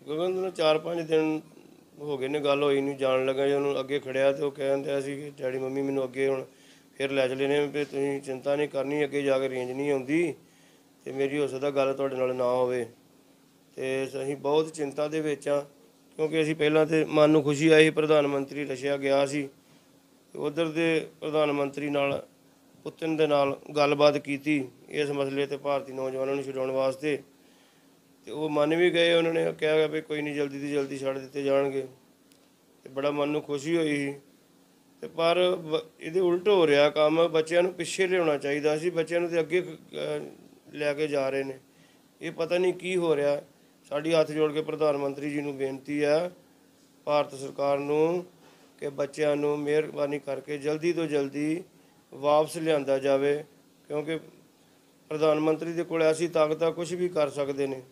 ਗਗਨ ਨੂੰ 4-5 ਦਿਨ ਹੋ ਗਏ ਨੇ, ਗੱਲ ਹੋਈ ਨਹੀਂ। ਜਾਣ ਲੱਗਾ ਜੇ ਉਹਨੂੰ ਅੱਗੇ ਖੜਿਆ ਤੇ ਉਹ ਕਹਿੰਦਾ ਸੀ ਕਿ ਡੈਡੀ ਮੰਮੀ ਮੈਨੂੰ ਅੱਗੇ ਹੁਣ ਫਿਰ ਲੈ ਚਲੇ ਨੇ ਵੀ ਤੁਸੀਂ ਚਿੰਤਾ ਨਹੀਂ ਕਰਨੀ, ਅੱਗੇ ਜਾ ਕੇ ਰੇਂਜ ਨਹੀਂ ਆਉਂਦੀ ਤੇ ਮੇਰੀ ਹੋ ਸਕਦਾ ਗੱਲ ਤੁਹਾਡੇ ਨਾਲ ਨਾ ਹੋਵੇ। ਤੇ ਅਸੀਂ ਬਹੁਤ ਚਿੰਤਾ ਦੇ ਵਿੱਚ ਆ, ਕਿਉਂਕਿ ਅਸੀਂ ਪਹਿਲਾਂ ਤੇ ਮਨ ਨੂੰ ਖੁਸ਼ੀ ਆਈ, ਪ੍ਰਧਾਨ ਮੰਤਰੀ ਰਸ਼ੀਆ ਗਿਆ ਸੀ, ਉਧਰ ਦੇ ਪ੍ਰਧਾਨ ਮੰਤਰੀ ਨਾਲ ਪੁਤਿਨ ਦੇ ਨਾਲ ਗੱਲਬਾਤ ਕੀਤੀ ਇਸ ਮਸਲੇ ਤੇ ਭਾਰਤੀ ਨੌਜਵਾਨਾਂ ਨੂੰ ਛਡਾਉਣ ਵਾਸਤੇ, ਤੇ ਉਹ ਮੰਨ ਵੀ ਗਏ। ਉਹਨਾਂ ਨੇ ਕਿਹਾ ਵੀ ਕੋਈ ਨਹੀਂ, ਜਲਦੀ ਤੋਂ ਜਲਦੀ ਛੱਡ ਦਿੱਤੇ ਜਾਣਗੇ, ਤੇ ਬੜਾ ਮਨ ਨੂੰ ਖੁਸ਼ੀ ਹੋਈ ਸੀ। ਤੇ ਪਰ ਇਹਦੇ ਉਲਟ ਹੋ ਰਿਹਾ ਕੰਮ, ਬੱਚਿਆਂ ਨੂੰ ਪਿੱਛੇ ਲਿਆਉਣਾ ਚਾਹੀਦਾ ਸੀ, ਬੱਚਿਆਂ ਨੂੰ ਤੇ ਅੱਗੇ ਲੈ ਕੇ ਜਾ ਰਹੇ ਨੇ। ਇਹ ਪਤਾ ਨਹੀਂ ਕੀ ਹੋ ਰਿਹਾ। ਸਾਡੀ ਹੱਥ ਜੋੜ ਕੇ ਪ੍ਰਧਾਨ ਮੰਤਰੀ ਜੀ ਨੂੰ ਬੇਨਤੀ ਹੈ, ਭਾਰਤ ਸਰਕਾਰ ਨੂੰ, ਕਿ ਬੱਚਿਆਂ ਨੂੰ ਮਿਹਰਬਾਨੀ ਕਰਕੇ ਜਲਦੀ ਤੋਂ ਜਲਦੀ ਵਾਪਸ ਲਿਆਂਦਾ ਜਾਵੇ, ਕਿਉਂਕਿ ਪ੍ਰਧਾਨ ਮੰਤਰੀ ਦੇ ਕੋਲ ਐਸੀ ਤਾਕਤ ਆ, ਕੁਛ ਵੀ ਕਰ ਸਕਦੇ ਨੇ।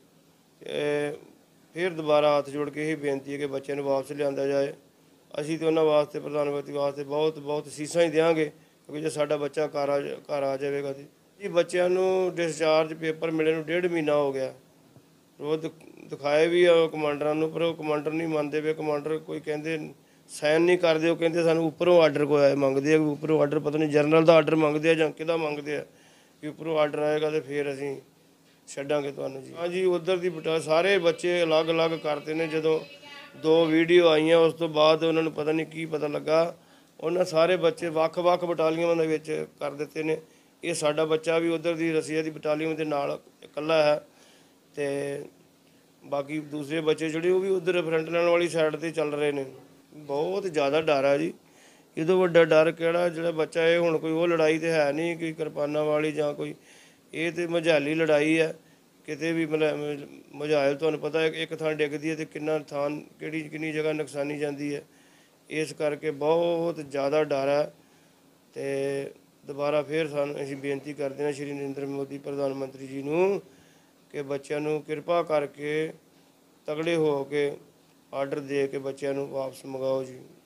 ਫਿਰ ਦੁਬਾਰਾ ਹੱਥ ਜੋੜ ਕੇ ਇਹ ਬੇਨਤੀ ਹੈ ਕਿ ਬੱਚਿਆਂ ਨੂੰ ਵਾਪਸ ਲਿਆਂਦਾ ਜਾਏ। ਅਸੀਂ ਤਾਂ ਉਹਨਾਂ ਵਾਸਤੇ, ਪ੍ਰਧਾਨ ਮੰਤਰੀ ਵਾਸਤੇ ਬਹੁਤ ਬਹੁਤ ਅਸੀਸਾਂ ਹੀ ਦਿਆਂਗੇ, ਕਿਉਂਕਿ ਜੇ ਸਾਡਾ ਬੱਚਾ ਘਰ ਆ ਜਾਵੇਗਾ ਜੀ। ਬੱਚਿਆਂ ਨੂੰ ਡਿਸਚਾਰਜ ਪੇਪਰ ਮਿਲੇ ਨੂੰ 1.5 ਮਹੀਨਾ ਹੋ ਗਿਆ। ਉਹ ਦਿਖਾਏ ਵੀ ਆ ਕਮਾਂਡਰਾਂ ਨੂੰ, ਪਰ ਉਹ ਕਮਾਂਡਰ ਨਹੀਂ ਮੰਨਦੇ ਪਏ। ਕਮਾਂਡਰ ਕੋਈ ਕਹਿੰਦੇ ਸਾਈਨ ਨਹੀਂ ਕਰਦੇ, ਉਹ ਕਹਿੰਦੇ ਸਾਨੂੰ ਉੱਪਰੋਂ ਆਰਡਰ ਕੋਈ ਮੰਗਦੇ ਆ, ਉੱਪਰੋਂ ਆਰਡਰ ਪਤਾ ਨਹੀਂ ਜਨਰਲ ਦਾ ਆਰਡਰ ਮੰਗਦੇ ਆ ਜਾਂ ਕਿਹਦਾ ਮੰਗਦੇ ਆ, ਕਿ ਉੱਪਰੋਂ ਆਰਡਰ ਆਏਗਾ ਤੇ ਫਿਰ ਅਸੀਂ ਛੱਡਾਂਗੇ ਤੁਹਾਨੂੰ ਜੀ। ਹਾਂਜੀ, ਉੱਧਰ ਦੀ ਸਾਰੇ ਬੱਚੇ ਅਲੱਗ-ਅਲੱਗ ਕਰਦੇ ਨੇ। ਜਦੋਂ 2 ਵੀਡੀਓ ਆਈਆਂ ਉਸ ਤੋਂ ਬਾਅਦ ਉਹਨਾਂ ਨੂੰ ਪਤਾ ਨਹੀਂ ਕੀ ਪਤਾ ਲੱਗਾ, ਉਹਨਾਂ ਸਾਰੇ ਬੱਚੇ ਵੱਖ-ਵੱਖ ਬਟਾਲੀਅਨਾਂ ਦੇ ਵਿੱਚ ਕਰ ਦਿੱਤੇ ਨੇ। ਇਹ ਸਾਡਾ ਬੱਚਾ ਵੀ ਉੱਧਰ ਦੀ ਰਸ਼ੀਆ ਦੀ ਬਟਾਲੀਅਨ ਦੇ ਨਾਲ ਇਕੱਲਾ ਹੈ, ਤੇ ਬਾਕੀ ਦੂਸਰੇ ਬੱਚੇ ਜਿਹੜੇ ਉਹ ਵੀ ਉੱਧਰ ਫਰੰਟ ਲਾਈਨ ਵਾਲੀ ਸਾਈਡ 'ਤੇ ਚੱਲ ਰਹੇ ਨੇ। ਬਹੁਤ ਜ਼ਿਆਦਾ ਡਰ ਹੈ ਜੀ। ਇਹ ਤੋਂ ਵੱਡਾ ਡਰ ਕਿਹੜਾ? ਜਿਹੜਾ ਬੱਚਾ ਇਹ ਹੁਣ ਕੋਈ ਉਹ ਲੜਾਈ ਤਾਂ ਹੈ ਨਹੀਂ ਕਿ ਕਿਰਪਾਨਾਂ ਵਾਲੀ ਜਾਂ ਕੋਈ, ਇਹ ਤਾਂ ਮਝਾਲੀ ਲੜਾਈ ਹੈ। ਕਿਤੇ ਵੀ ਮਤਲਬ ਮਝਾਇਲ ਤੁਹਾਨੂੰ ਪਤਾ ਇੱਕ ਥਾਂ ਡਿੱਗਦੀ ਹੈ ਤੇ ਕਿੰਨਾ ਥਾਂ ਕਿੰਨੀ ਜਗ੍ਹਾ ਨੁਕਸਾਨੀ ਜਾਂਦੀ ਹੈ। ਇਸ ਕਰਕੇ ਬਹੁਤ ਜ਼ਿਆਦਾ ਡਰ ਹੈ। ਤੇ ਦੁਬਾਰਾ ਫਿਰ ਅਸੀਂ ਬੇਨਤੀ ਕਰਦੇ ਹਾਂ ਸ਼੍ਰੀ ਨਰਿੰਦਰ ਮੋਦੀ ਪ੍ਰਧਾਨ ਮੰਤਰੀ ਜੀ ਨੂੰ, ਕਿ ਬੱਚਿਆਂ ਨੂੰ ਕਿਰਪਾ ਕਰਕੇ ਤਗੜੇ ਹੋ ਕੇ ਆਰਡਰ ਦੇ ਕੇ ਬੱਚਿਆਂ ਨੂੰ ਵਾਪਸ ਮੰਗਾਓ ਜੀ।